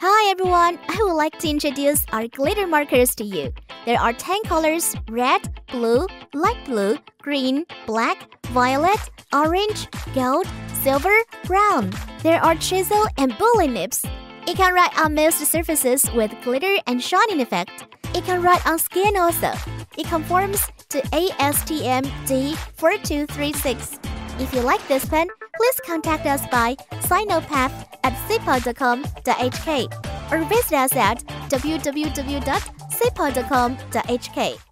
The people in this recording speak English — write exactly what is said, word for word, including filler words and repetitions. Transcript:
Hi everyone, I would like to introduce our glitter markers to you. There are ten colors: red, blue, light blue, green, black, violet, orange, gold, silver, brown. There are chisel and bullet nips. It can write on most surfaces with glitter and shining effect. It can write on skin also. It conforms to A S T M D four two three six. If you like this pen, please contact us by sinopath at sipo dot com dot h k or visit us at w w w dot sipo dot com dot h k.